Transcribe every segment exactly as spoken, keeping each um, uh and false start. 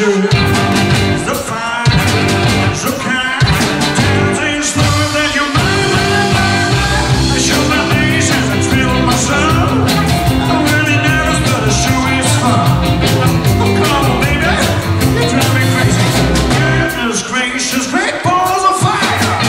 sure. So fine, so kind, tell things through that you're mine, mine, mine, mine. I show my knees as I thrill my soul. I'm really nervous, but I sure is fun. Oh, come on, baby, you drive me crazy. Goodness gracious, great balls of fire.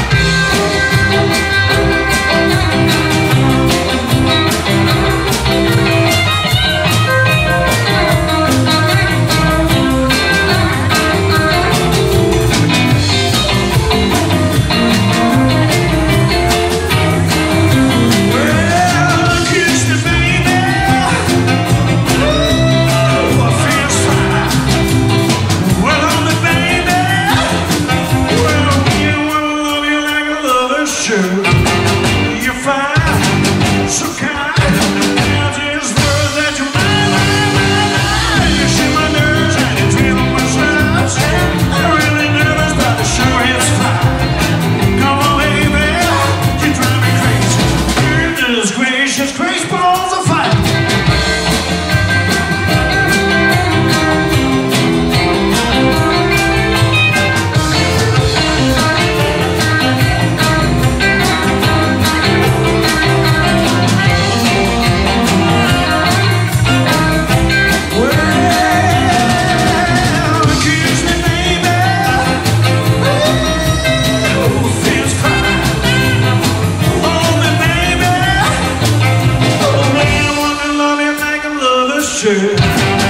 You're fine, so kind. Now just know that you're mine, mine, mine, mine. You shake my nerves and you feel my snaps. I'm really nervous, but the show is fine. Come on, baby, you drive me crazy. Goodness gracious, grace balls of fire. Sure.